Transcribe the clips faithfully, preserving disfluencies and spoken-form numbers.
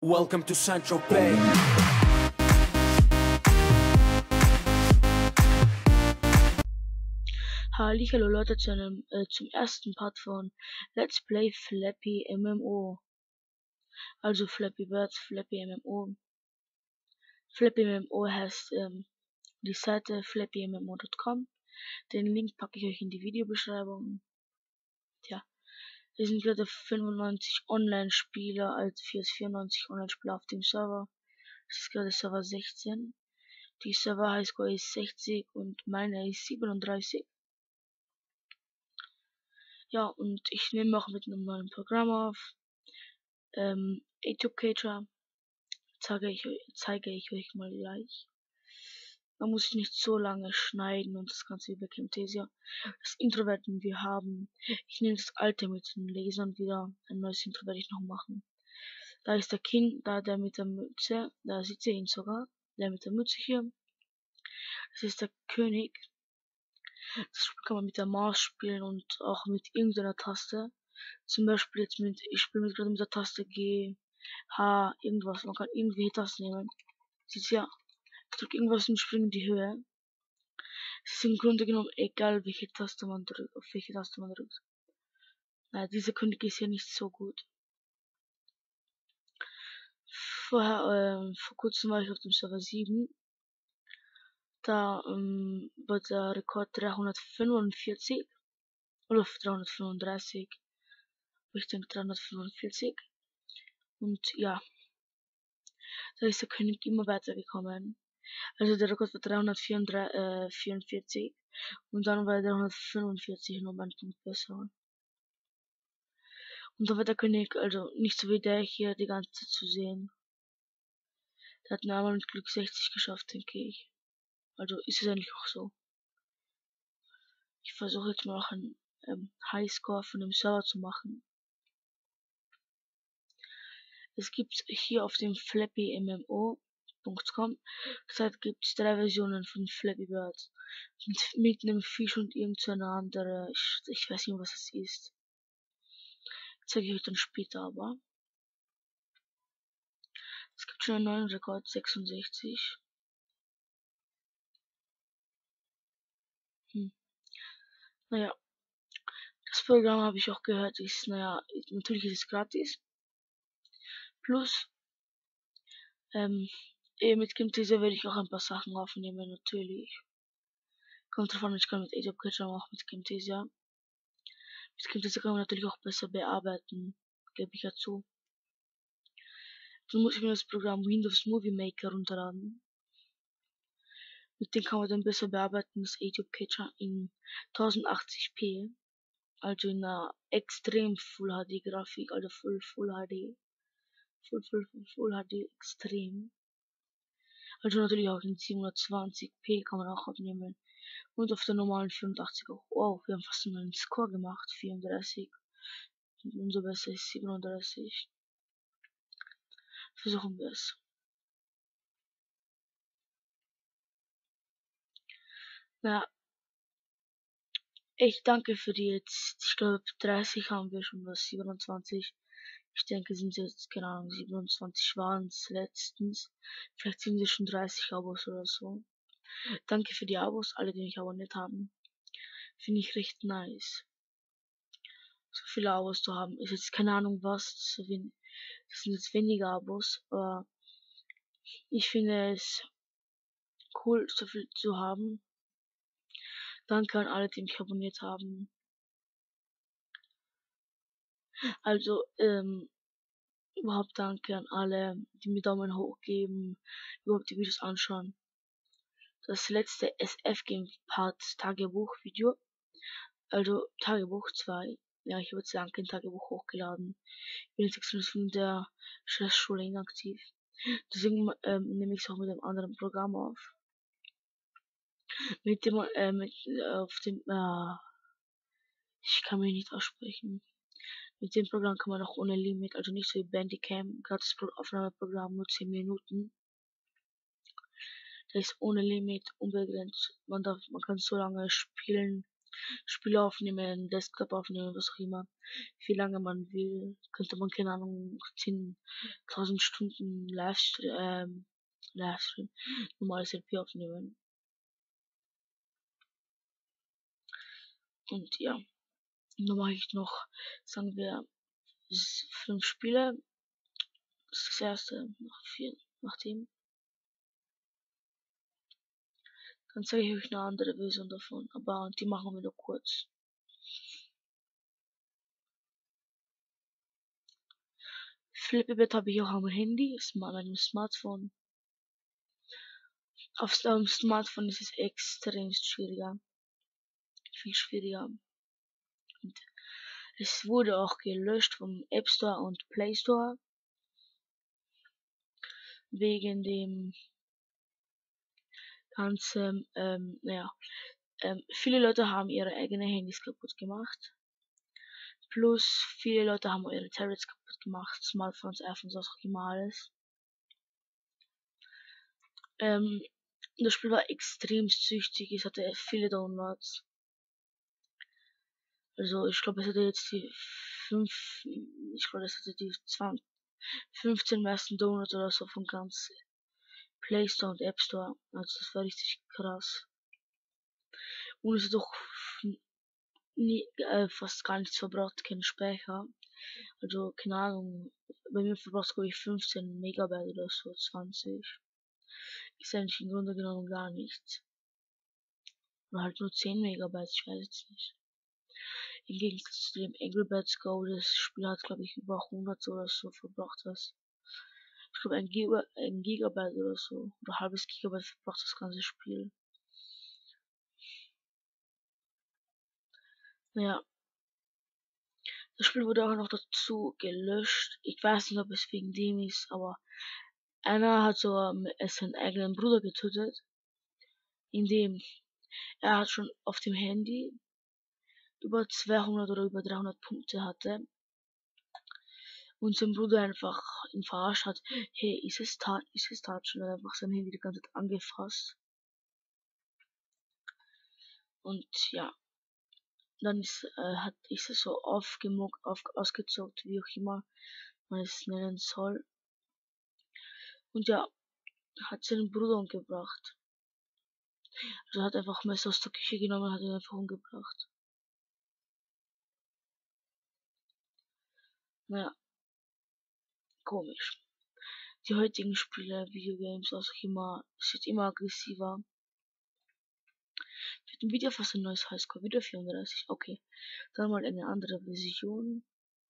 Welcome to Saint-Tropez. Hallihallo Leute zu einem, äh, zum ersten Part von Let's Play Flappy M M O. Also Flappy Bird, Flappy M M O. Flappy M M O heißt ähm, die Seite flappy m m o punkt com. Den Link packe ich euch in die Videobeschreibung. Tja, wir sind gerade fünfundneunzig Online-Spieler als vierhundertvierundneunzig Online-Spieler auf dem Server. Das ist gerade Server sechzehn. Die Server Highscore ist sechzig und meine ist siebenunddreißig. Ja, und ich nehme auch mit einem neuen Programm auf. Ähm, Educator zeige ich, zeige ich euch mal gleich. Da muss ich nicht so lange schneiden und das Ganze über Camtasia. Das Intro werden wir haben. Ich nehme das alte mit den Lasern wieder. Ein neues Intro werde ich noch machen. Da ist der King, da der mit der Mütze. Da seht ihr ihn sogar. Der mit der Mütze hier. Das ist der König. Das Spiel kann man mit der Maus spielen und auch mit irgendeiner Taste. Zum Beispiel jetzt mit, ich spiele mit gerade mit der Taste G, H, irgendwas. Man kann irgendwelche Tasten nehmen. Seht ihr? Ich drücke irgendwas und springe in die Höhe. Es ist im Grunde genommen egal, welche Taste man drückt, auf welche Taste man drückt. Naja, diese König ist ja nicht so gut. Vorher, ähm, vor kurzem war ich auf dem Server sieben. Da ähm, war der Rekord dreihundertfünfundvierzig. Oder dreihundertfünfunddreißig. Ich denke dreihundertfünfundvierzig. Und ja, da ist der König immer weitergekommen. Also der Rekord war dreihundertvierundvierzig und dann war der dreihundertfünfundvierzig noch ein Punkt besser. Und da war der König also nicht so wie der hier die ganze Zeit zu sehen. Der hat nur einmal mit Glück sechzig geschafft, denke ich. Also ist es eigentlich auch so. Ich versuche jetzt mal auch einen ähm, Highscore von dem Server zu machen. Es gibt hier auf dem flappy m m o punkt com Seit gibt es drei Versionen von Flappy Bird. Mit, mit einem Fisch und irgendeiner andere. Ich, ich weiß nicht, was es ist. Zeige ich euch dann später aber. Es gibt schon einen neuen Rekord, sechsundsechzig. Hm. Naja, das Programm habe ich auch gehört, ist, naja, natürlich ist es gratis. Plus, ähm, mit Camtasia werde ich auch ein paar Sachen aufnehmen, natürlich. Kommt drauf an, ich kann mit Educator auch mit Camtasia. Mit Camtasia kann man natürlich auch besser bearbeiten, gebe ich ja zu. Dann muss ich mir das Programm Windows Movie Maker runterladen. Mit dem kann man dann besser bearbeiten, das Educator in tausendachtzig p. Also in einer extrem Full H D Grafik, also Full Full H D. Full Full Full, Full H D extrem. Also natürlich auch in siebenhundertzwanzig p kann man auch abnehmen. Und auf der normalen vierundachtzig auch. Wow, wir haben fast einen Score gemacht. vierunddreißig. Und umso besser ist siebenunddreißig. Versuchen wir es. Na, ich danke für die jetzt. Ich glaube dreißig haben wir schon, was siebenundzwanzig. Ich denke, sind jetzt, keine Ahnung, siebenundzwanzig waren es letztens. Vielleicht sind es schon dreißig Abos oder so. Danke für die Abos, alle, die mich abonniert haben. Finde ich recht nice. So viele Abos zu haben. Ist jetzt keine Ahnung was. So wenig, das sind jetzt weniger Abos, aber ich finde es cool, so viel zu haben. Danke an alle, die mich abonniert haben. Also, ähm, überhaupt danke an alle, die mir Daumen hoch geben, überhaupt die Videos anschauen. Das letzte S F Game Part Tagebuch Video, also Tagebuch zwei. Ja, ich habe jetzt lang kein Tagebuch hochgeladen. Ich bin jetzt von der Schule inaktiv. Deswegen ähm, nehme ich es auch mit einem anderen Programm auf. Mit dem, äh, mit, äh, auf dem, äh, ich kann mich nicht aussprechen. Mit dem Programm kann man auch ohne Limit, also nicht so wie Bandicam, gratis Aufnahmeprogramm, nur zehn Minuten. Das ist ohne Limit, unbegrenzt. Man darf, man kann so lange spielen, Spiele aufnehmen, Desktop aufnehmen, was auch immer. Wie lange man will. Könnte man, keine Ahnung, zehntausend Stunden Livestream, ähm, Livestream, normales L P aufnehmen. Und ja, dann mache ich noch, sagen wir, fünf Spiele. Das ist das erste, nach vier, nach dem. Dann zeige ich euch eine andere Version davon, aber die machen wir nur kurz. Flappy Bird habe ich auch am Handy, ist mal meinem Smartphone. Auf dem Smartphone ist es extrem schwieriger. Viel schwieriger. Und es wurde auch gelöscht vom App Store und Play Store. Wegen dem ganzen, ähm, naja, ähm, viele Leute haben ihre eigenen Handys kaputt gemacht. Plus viele Leute haben ihre Tablets kaputt gemacht, Smartphones, iPhones, was auch immer alles. Ähm, das Spiel war extrem süchtig, es hatte viele Downloads. Also ich glaube, es hatte jetzt die fünf, ich glaube, es hatte die zwanzig, fünfzehn meisten Downloads oder so von ganz Play Store und App Store. Also das war richtig krass. Und es hat doch nie, äh, fast gar nichts verbraucht, kein Speicher. Also keine Ahnung, bei mir verbraucht es glaube ich fünfzehn Megabyte oder so, zwanzig. Ist eigentlich im Grunde genommen gar nichts. Oder halt nur zehn Megabyte, ich weiß es nicht. Im Gegensatz zu dem Angry Birds Go, das Spiel hat glaube ich über hundert oder so verbraucht das. Ich glaube ein, Giga, ein Gigabyte oder so, oder halbes Gigabyte verbraucht das ganze Spiel. Naja, das Spiel wurde auch noch dazu gelöscht. Ich weiß nicht, ob es wegen dem ist, aber einer hat so ähm, seinen eigenen Bruder getötet, indem er hat schon auf dem Handy über zweihundert oder über dreihundert Punkte hatte und sein Bruder einfach ihn verarscht hat. Hey, ist es Tat, ist es Tat, schon einfach sein Handy die ganze Zeit angefasst. Und ja, dann ist, äh, hat ist es so aufgemockt, auf, ausgezockt, wie auch immer man es nennen soll. Und ja, hat seinen Bruder umgebracht. Also hat einfach Messer aus der Küche genommen und hat ihn einfach umgebracht. Naja, komisch. Die heutigen Spiele, Videogames, was auch immer, es wird immer aggressiver. Wird ein Video fast ein neues Highscore, wieder vierunddreißig, okay. Dann mal eine andere Version.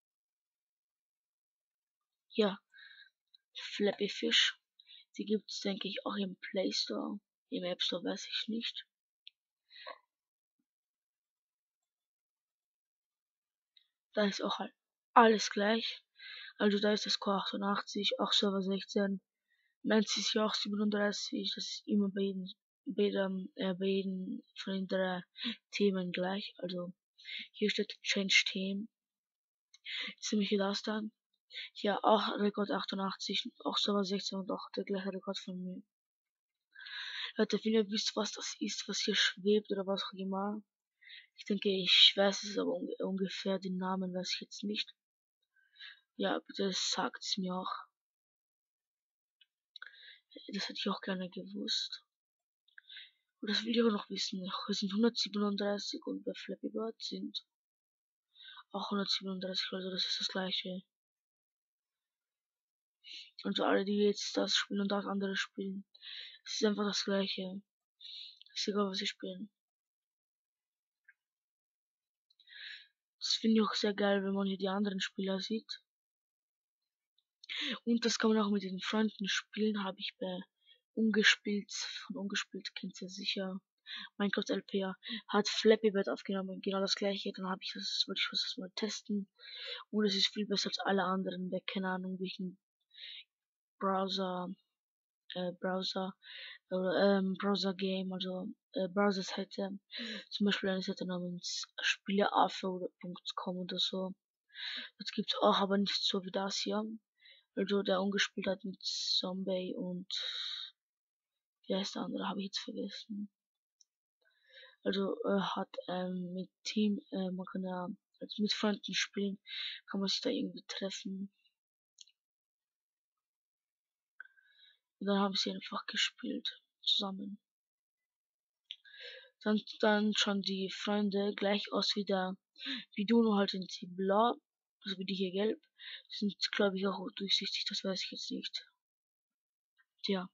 Ja, Flappy Fish. Die gibt's, denke ich, auch im Play Store. Im App Store weiß ich nicht. Da ist auch halt alles gleich. Also da ist das Core achtundachtzig, auch Server sechzehn, Mantis ja auch siebenunddreißig, das ist immer bei jedem, bei jedem, äh, bei jedem von den drei Themen gleich. Also hier steht Change Theme, ziemlich das dann. Ja, auch Rekord achtundachtzig, auch Server sechzehn und auch der gleiche Rekord von mir. Leute, wenn ihr wisst, was das ist, was hier schwebt oder was auch immer. Ich denke, ich weiß es, aber un ungefähr den Namen weiß ich jetzt nicht. Ja, bitte sagt's mir auch. Das hätte ich auch gerne gewusst. Und das will ich auch noch wissen. Wir sind hundertsiebenunddreißig und bei Flappy Bird sind auch hundertsiebenunddreißig, also das ist das gleiche. Also alle, die jetzt das spielen und das andere spielen, es ist einfach das gleiche. Ist egal, was sie spielen. Das finde ich auch sehr geil, wenn man hier die anderen Spieler sieht. Und das kann man auch mit den Freunden spielen, habe ich bei Ungespielt, von Ungespielt kennt ihr sicher. Minecraft L P hat Flappy Bird aufgenommen, genau das gleiche. Dann habe ich das, wollte ich das mal testen. Und es ist viel besser als alle anderen, bei keine Ahnung welchen Browser, äh, Browser, oder, ähm, Browser Game, also, äh, Browser-Seite. Zum Beispiel eine Seite namens spieleaffe oder .com oder so. Das gibt's auch, aber nicht so wie das hier. Also der ungespielt hat mit Zombie und wie heißt der andere, habe ich jetzt vergessen. Also äh, hat ähm, mit Team, äh, man kann ja also mit Freunden spielen, kann man sich da irgendwie treffen. Und dann haben sie einfach gespielt zusammen. Dann, dann schauen die Freunde gleich aus wie der, wie du, nur halt in die blau, also wie die hier gelb. Sind, glaube ich, auch durchsichtig, das weiß ich jetzt nicht. Tja.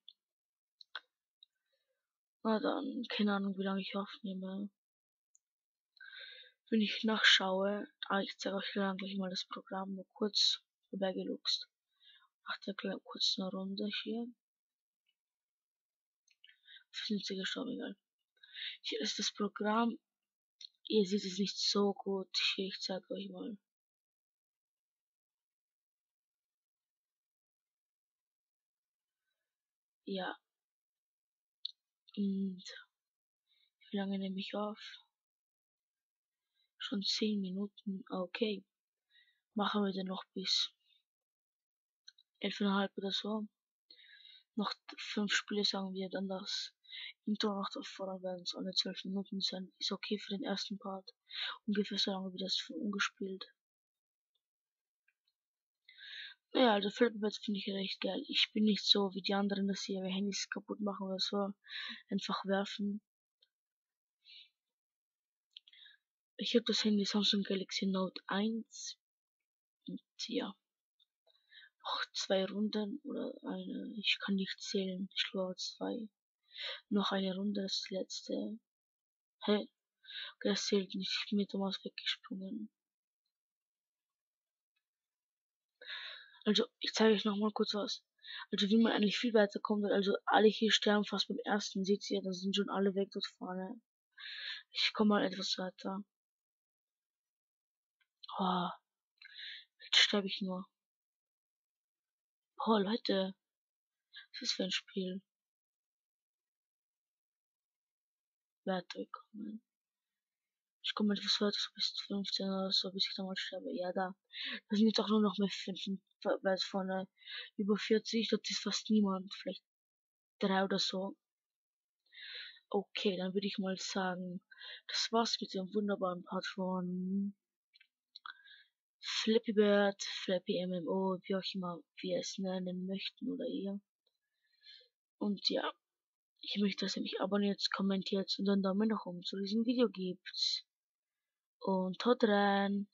Na dann, keine Ahnung, wie lange ich aufnehme. Wenn ich nachschaue, ah, ich zeige euch dann gleich mal das Programm nur kurz vorbeigeluxt. Nach der kleinen kurzen Runde hier. Sind sie gestorben, egal. Hier ist das Programm. Ihr seht es nicht so gut. Hier, ich zeige euch mal. Ja. Und wie lange nehme ich auf? Schon zehn Minuten. Okay. Machen wir dann noch bis elfeinhalb oder so. Noch fünf Spiele, sagen wir, dann das Intro noch davor, werden es alle zwölf Minuten sein. Ist okay für den ersten Part. Ungefähr so lange wie das von ungespielt. Naja, also Flippy Birds finde ich recht geil. Ich bin nicht so wie die anderen, dass sie ihre Handys kaputt machen oder so. Einfach werfen. Ich habe das Handy Samsung Galaxy Note eins. Und ja, noch zwei Runden oder eine. Ich kann nicht zählen. Ich glaube zwei. Noch eine Runde, das letzte. Hä? Okay, das zählt nicht. Ich bin mit der Maus weggesprungen. Also, ich zeige euch nochmal kurz was. Also, wie man eigentlich viel weiter kommt. Also, alle hier sterben fast beim ersten. Seht ihr, da sind schon alle weg dort vorne. Ich komme mal etwas weiter. Oh, jetzt sterbe ich nur. Oh, Leute. Was ist das für ein Spiel? Weiterkommen. Ich komme etwas weiter, so bis fünfzehn oder so, bis ich dann mal sterbe. Ja, da. Da sind jetzt auch nur noch mehr fünf, weil es vorne über vierzig, dort ist fast niemand. Vielleicht drei oder so. Okay, dann würde ich mal sagen, das war's mit dem wunderbaren Part von Flappy Bird, Flappy M M O, wie auch immer wir es nennen möchten oder ihr. Und ja, ich möchte, dass ihr mich abonniert, kommentiert und einen Daumen nach oben zu diesem Video gibt. Und haut rein!